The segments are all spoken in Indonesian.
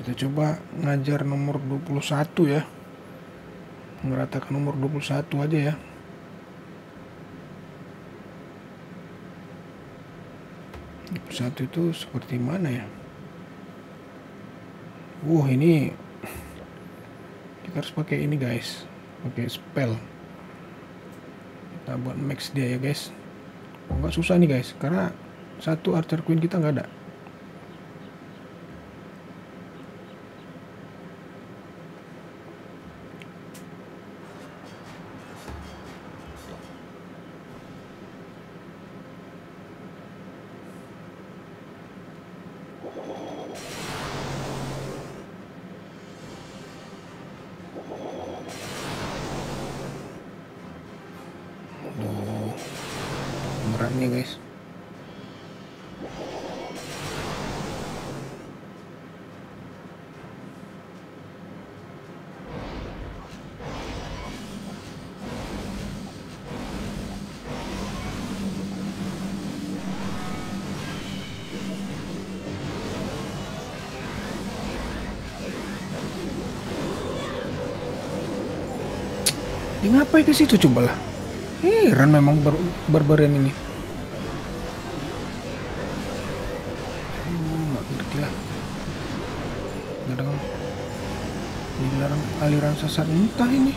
Kita coba ngajar nomor 21 ya. Meratakan nomor 21 aja ya. Satu itu seperti mana ya? Ini kita harus pakai ini guys, pakai spell. Kita buat max dia ya guys. Nggak susah nih guys, karena satu archer queen kita nggak ada. Berat nih guys. Dia ngapain ke situ coba lah. Heran memang barbarian ini. Nggak ngerti lah. Kadang dilarang aliran sesat entah ini.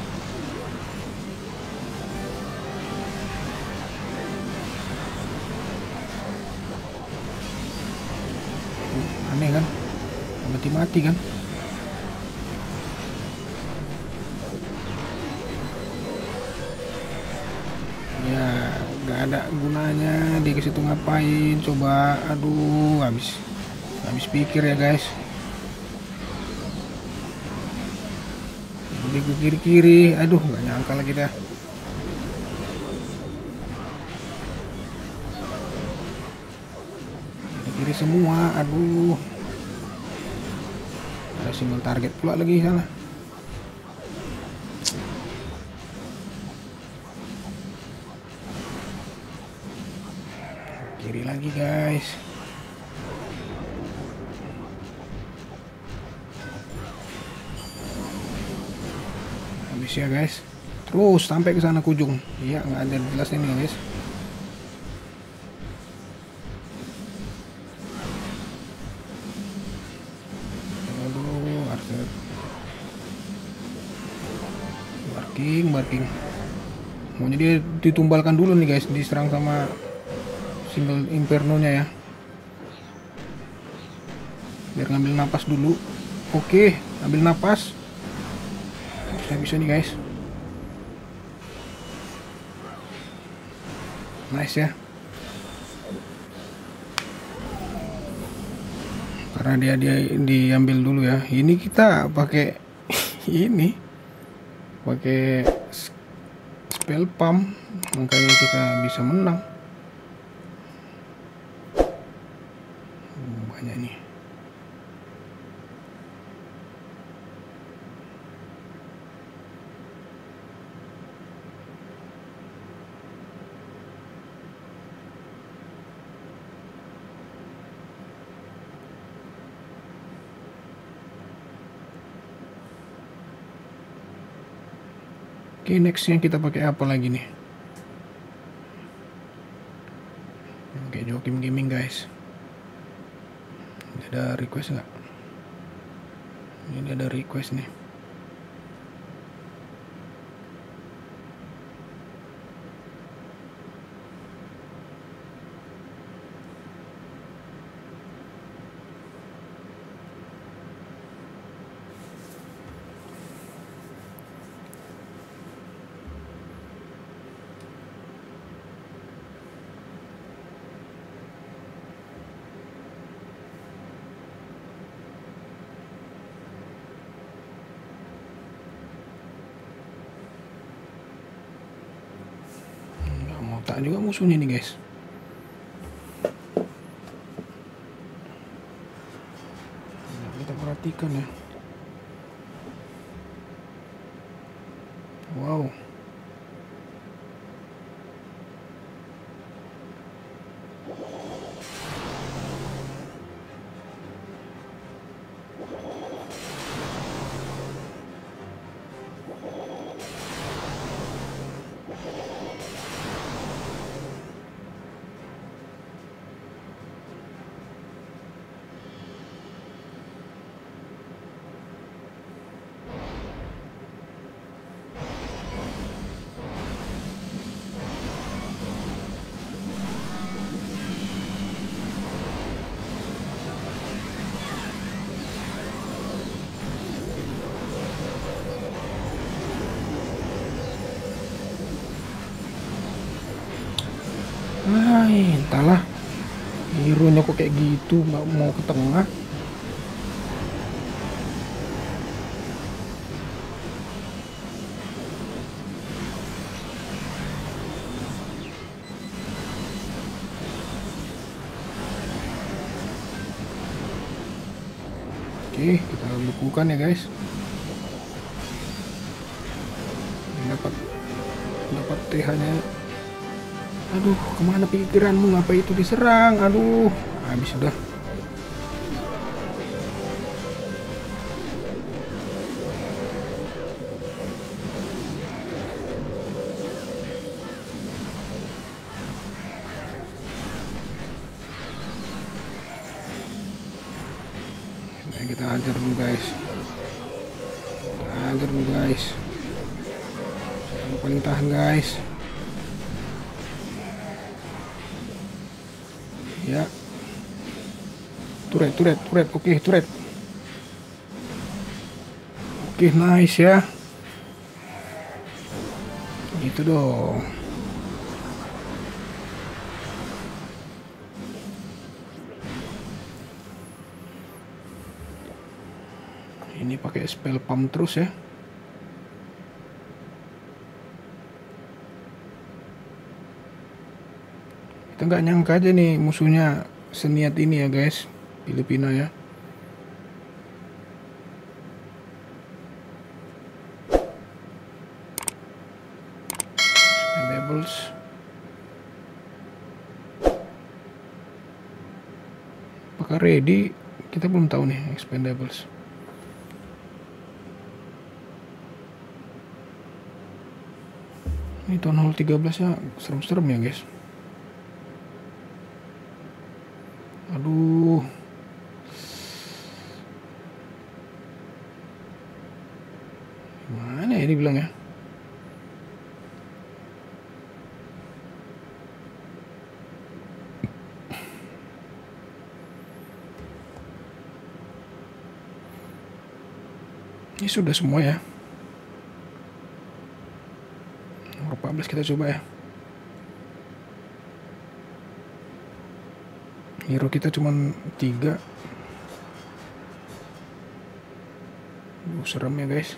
Aneh kan? Mati-mati kan? Ya nggak ada gunanya dia ke situ ngapain coba. Aduh, habis pikir ya guys. Jadi ke kiri-kiri, aduh nggak nyangka lagi dah. Kiri semua, aduh. Ada single target pula lagi sana. Kiri lagi guys. Habis ya guys. Terus sampai ke sana ke ujung. Iya nggak ada jelas ini guys. Aduh, archer. Barking. Maunya dia ditumbalkan dulu nih guys, diserang sama single inferno-nya ya. Biar ngambil napas dulu. Oke, ambil napas. Bisa nih guys. Nice ya. Karena dia diambil dulu ya. Ini kita pakai ini. Pakai spell pump, makanya kita bisa menang. Banyak nih. Oke, nextnya kita pakai apa lagi nih? Oke, Jokim Gaming guys. Ini ada request nggak? Ini ada request nih. Tak juga musuhnya nih guys. Kita perhatikan ya. Wow. Entahlah. Hero-nya kok kayak gitu, nggak mau ke tengah. Oke, kita bukukan ya guys. Dapat dapat TH-nya. Aduh, kemana pikiranmu? Ngapa itu diserang? Aduh, habis sudah. Nah, kita hajar dulu guys. Kita hajar dulu guys. Yang paling tahan guys. Ya. Turret. Oke, turret. Oke, nice ya. Gitu dong. Ini pakai spell pump terus ya. Kita nggak nyangka aja nih musuhnya seniat ini ya guys. Filipina ya. Expendables. Apakah ready? Kita belum tahu nih Expendables. Ini Town Hall 13 ya serem-serem ya guys. Aduh. Gimana ya dibilang ya? Ini sudah semua ya. Nomor 14 kita coba ya. Hero kita cuma 3. Serem ya guys.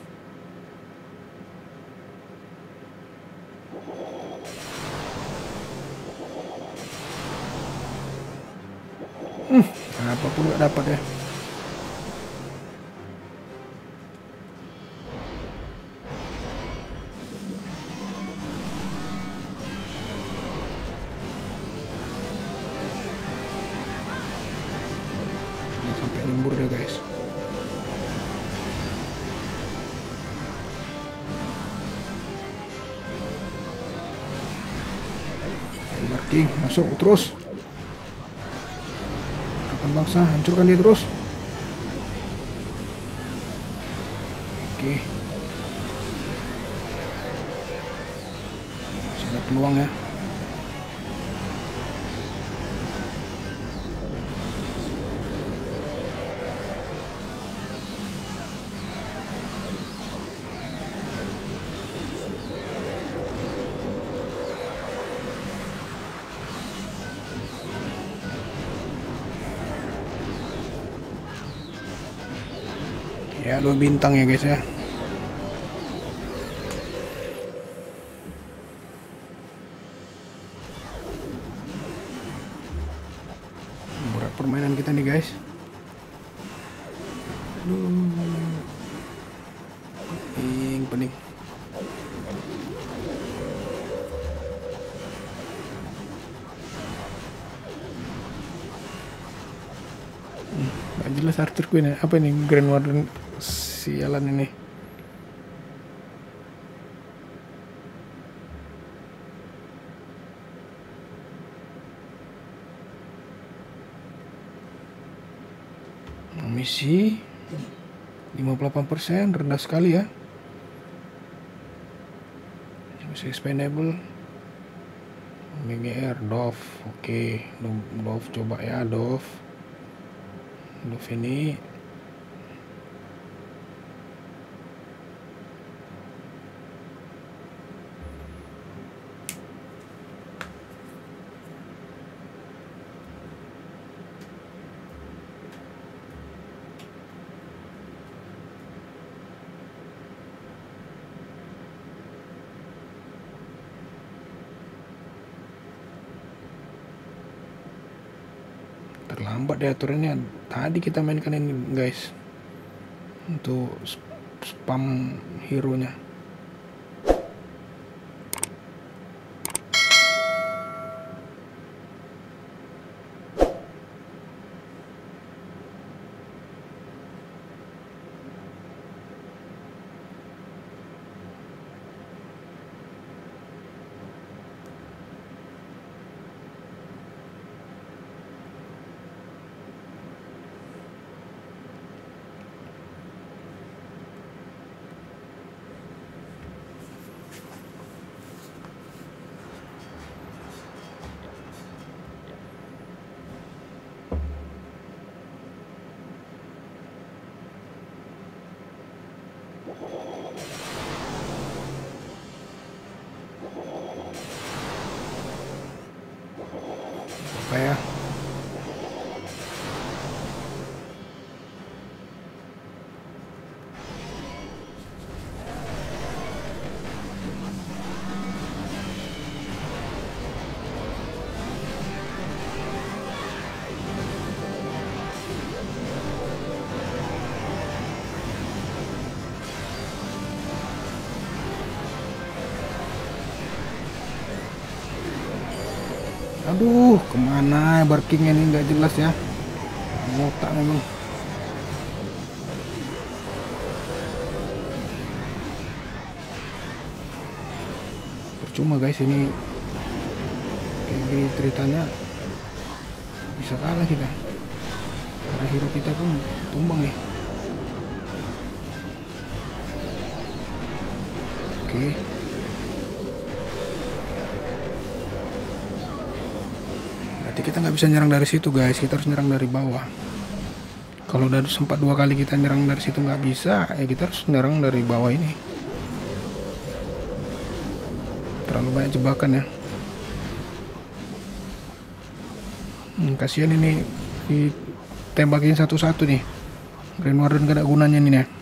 Apapun nggak dapat ya. Sampai lembur deh guys. Marking masuk terus. Rekan bangsa hancurkan dia terus. Oke. Masih ada peluang ya. Ya 2 bintang ya guys ya. Berat permainan kita nih guys. Pening. Gak jelas Arthur Queen ya. Apa ini Grand Warden sialan ini. Misi 58%, rendah sekali ya. Misi expendable. MGR Dove. Oke, Dove coba ya Dove ini. lambat deh aturannya. Tadi kita mainkan ini guys, untuk spam hero nya. Apa ya? Aduh, kemana barkingnya ini nggak jelas ya. Ngotak memang. Percuma guys, ini kayak gini ceritanya bisa kalah kita. Karena hero kita pun tumbang nih. Oke. Berarti kita nggak bisa nyerang dari situ guys, kita harus nyerang dari bawah. Kalau udah sempat 2 kali kita nyerang dari situ nggak bisa, ya kita harus nyerang dari bawah ini. Terlalu banyak jebakan ya. Kasihan ini ditembakin satu-satu nih. Grand Warden gak ada gunanya nih nih.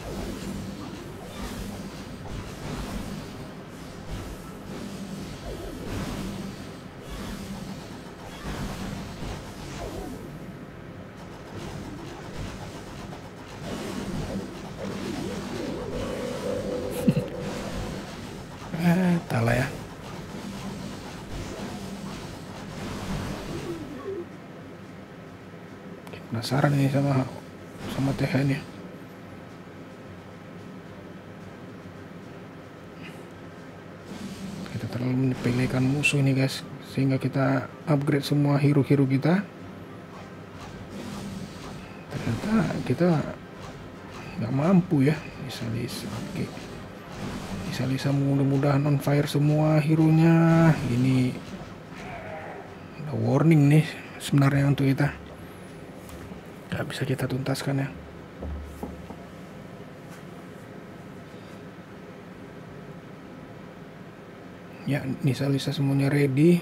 Entahlah ya. Penasaran nih sama TH ini. Kita terlalu menyepelekan musuh ini guys, sehingga kita upgrade semua hero-hero kita. Ternyata kita nggak mampu ya. Lisa. Oke. Lisa mudah-mudahan on fire semua hero-nya. Ini ada warning nih sebenarnya untuk kita. Nggak bisa kita tuntaskan ya. Ya, Lisa semuanya ready.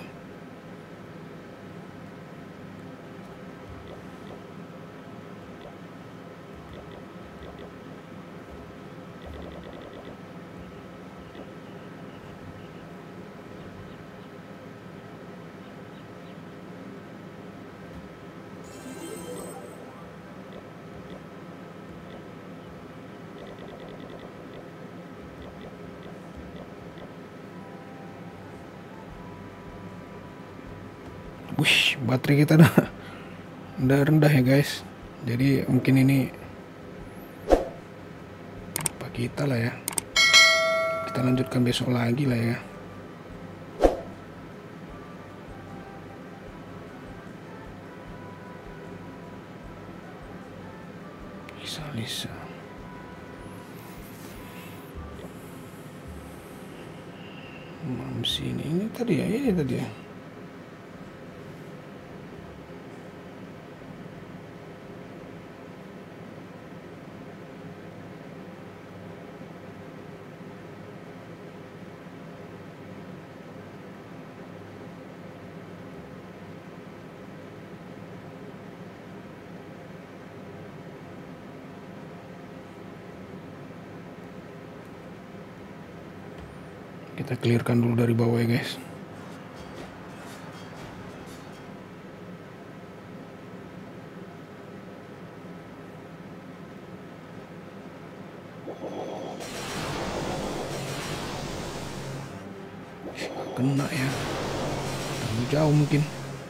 Wush, baterai kita udah rendah ya guys. Jadi mungkin ini apa kita lah ya. Kita lanjutkan besok lagi lah ya. Lisa. Mamsi ini tadi ya, ini tadi ya. Kita clearkan dulu dari bawah ya guys. kena ya, terlalu jauh mungkin.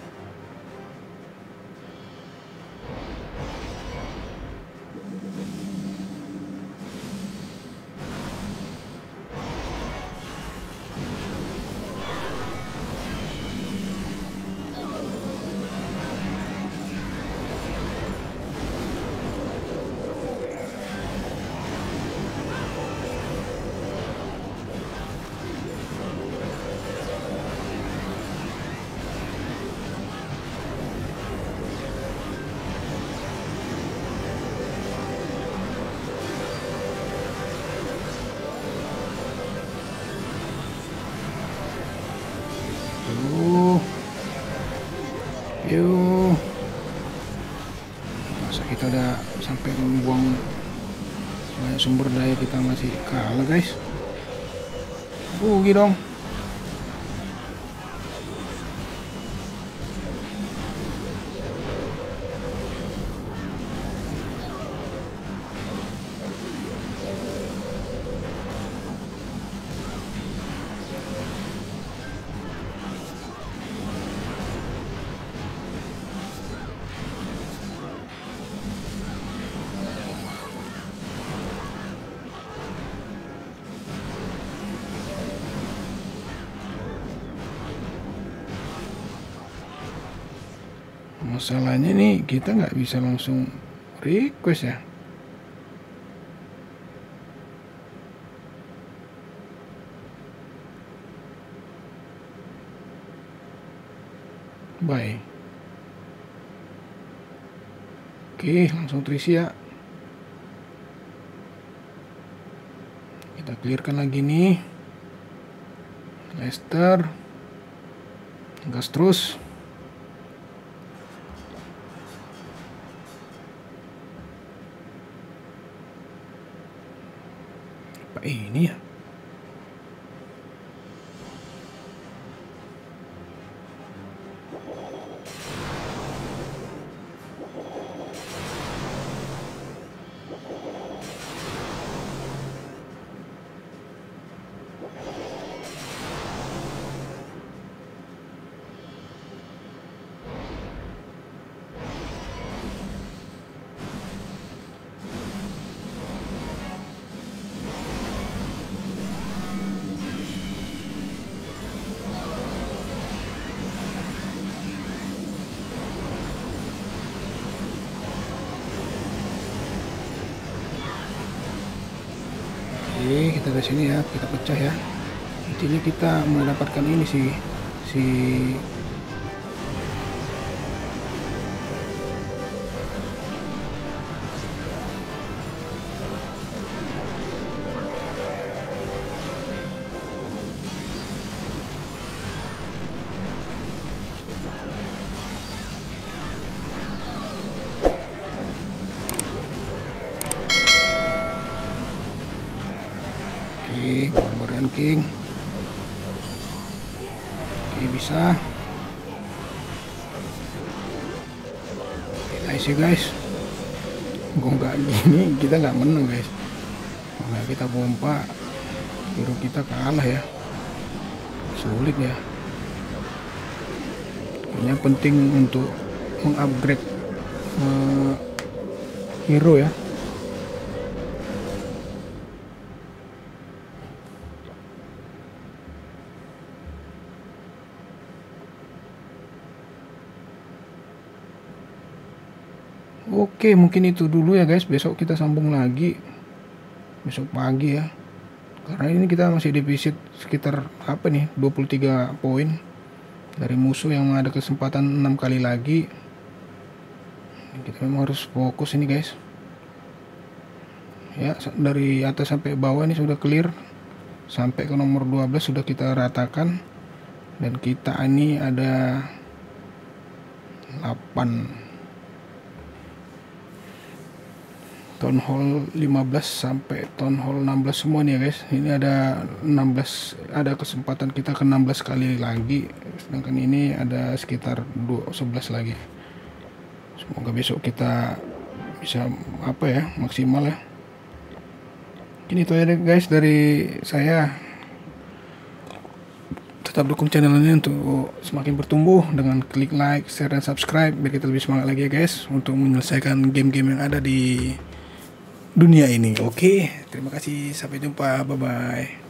Yuk, masa kita udah sampai membuang banyak sumber daya, kita masih kalah guys. Rugi dong. Masalahnya nih kita nggak bisa langsung request ya. Bye. Oke, langsung terisi ya. Kita clearkan lagi nih. Lester. Gas terus. Apa ini ya? Oke, kita ke sini ya, kita pecah ya. Intinya kita mendapatkan ini sih, si Barbarian King. Oke, bisa. Nice ya guys. Gua nggak gini kita nggak menang guys. Nah, kita pompa, hero kita kalah ya. Sulit ya. Ini penting untuk mengupgrade hero ya. Oke, mungkin itu dulu ya guys. Besok kita sambung lagi. Besok pagi ya. Karena ini kita masih defisit sekitar apa nih? 23 poin dari musuh yang ada kesempatan 6 kali lagi. Kita memang harus fokus ini guys. Ya, dari atas sampai bawah ini sudah clear. Sampai ke nomor 12 sudah kita ratakan. Dan kita ini ada 8 Town Hall 15 sampai Town Hall 16 semua nih ya guys. Ini ada 16, ada kesempatan kita ke 16 kali lagi. Sedangkan ini ada sekitar 11 lagi. Semoga besok kita bisa apa ya, maksimal ya. Ini itu ya guys dari saya. tetap dukung channel ini untuk semakin bertumbuh dengan klik like, share, dan subscribe biar kita lebih semangat lagi ya guys untuk menyelesaikan game-game yang ada di dunia ini. Oke, terima kasih, sampai jumpa, bye bye.